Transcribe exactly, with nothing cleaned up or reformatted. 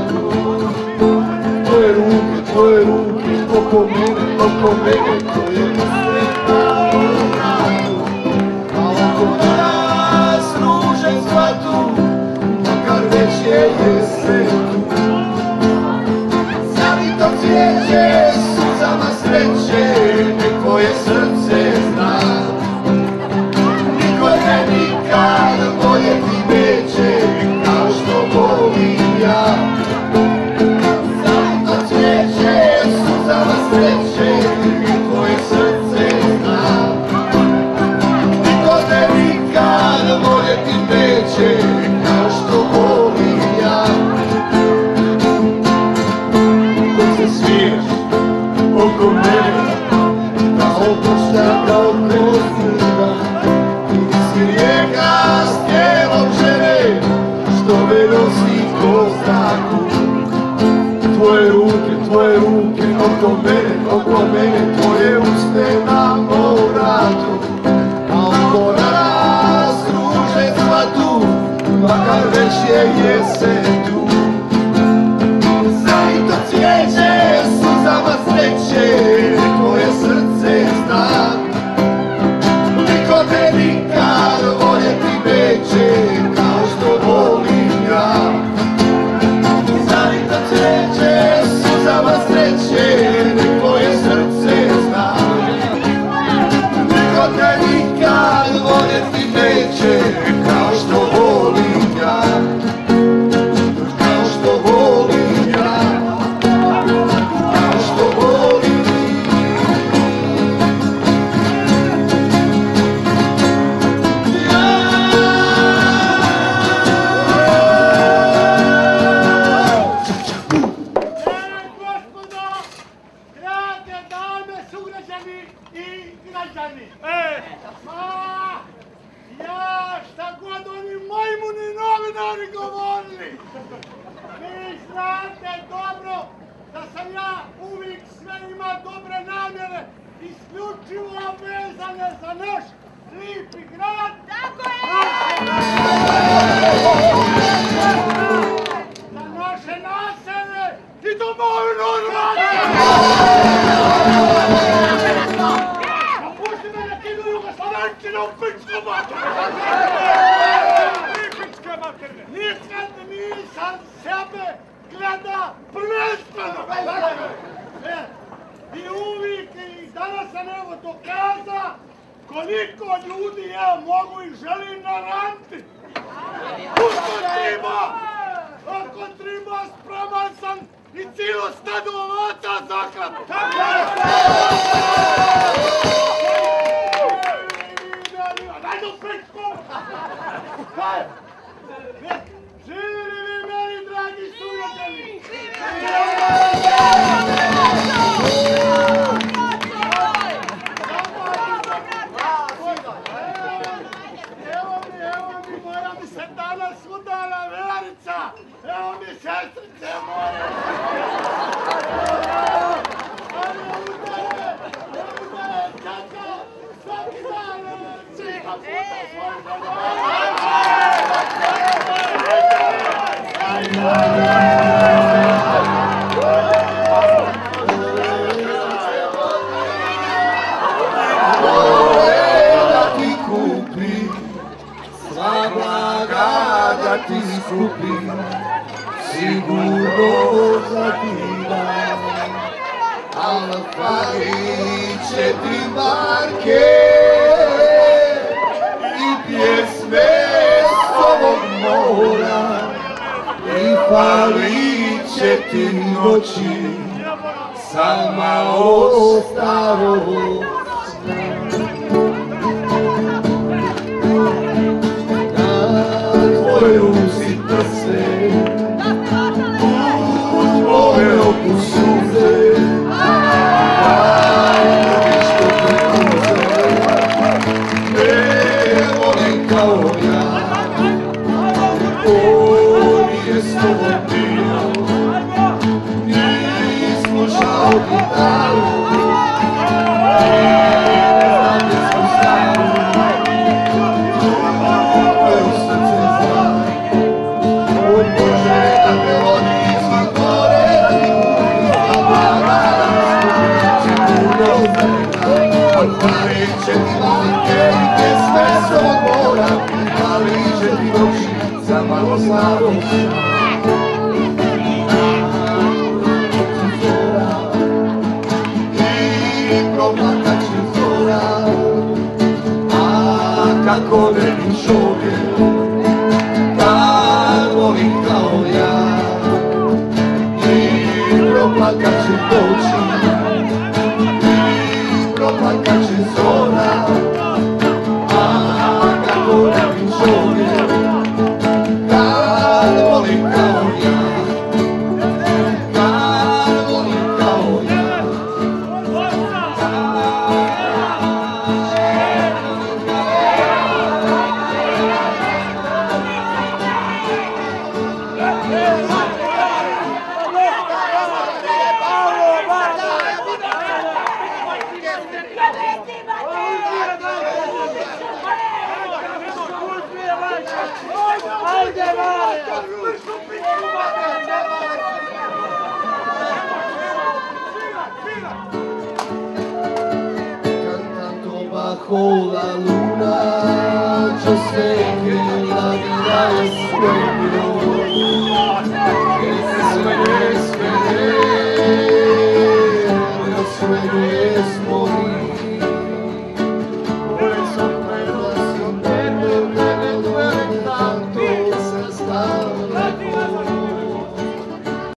Tvoje ruke, tvoje ruke, oko mene, oko mene, tvoje ruke. A oko nas ruže cvatu, makar već je jesen tu. Zavito cvijeće, suzama sreće, nek tvoje srce zna. Niko te nikad voljeti neće, kao što volim ja. Zavito cvijeće, suzama sreće, nek tvoje srce zna. Niko te nikad voljeti neće, kao što volim ja. Dok se smiješ oko mene, kao pušta, kao kostura, ti si rijeka s tijelom žene, što me nosi ko zraku. Tvoje ruke, tvoje ruke, oko mene, oko mene, tvoje uste na mom vratu. A oko nas ruže cvatu, makar već je jesen tu. Zavito cvijeće, suzama sreće, tvoje srce zna. Niko te nikad voljeti neće, kao što volim ja. Zavito cvijeće, suzama sreće, nek tvoje srce zna. Niko te nikad voljeti neće, kao što volim ja. Kao što volim ja. Kao što volim ja. Gospodo, drage dame, sugrađani i građani. Ma, ja šta god oni majmuni novinari govorili. Vi znate dobro da sam ja uvijek sve ima dobre namjere, isključivo vezane za naš lipi grad. Tako je! Za naše naselje i domovinu Hrvatske! Pusti me da ti idu Jugoslavenčine u pičku materinu! Nikad nisam sebe gleda prvenstveno! I uvijek i danas sam evo dokaza koliko ljudi ja mogu i želim naranti. Ako treba, ako treba spreman sam i cijelo stado ovaca zaklati. Daj do pičku! Živjeli vi meni, dragi sugrađani! Evo mi, evo mi, moja mi se danas udala Verica! Evo mi, sestrice moje! Evo udale, evo udale, čaka, svaki dan, čista puta svoj ti skupi, sigurno zativa, al falit će ti marke i pjesme s ovog mora i falit će ti noći sama o starog. Tvoj ruci prse, u tvoje oku suze, daj mi što te kuze, ne volim kao ja. On je s tobom bio, nismo žao gitaru, malo slabost. Proplakat će zora, a kako ne bi čovjek, kad voli kao ja. I proplakat će doći, i proplakat će zora, a kako ne bi čovjek, kad voli kao ja. Kad voli kao ja. Cantando bajo la luna, yo sé que la vida es buena.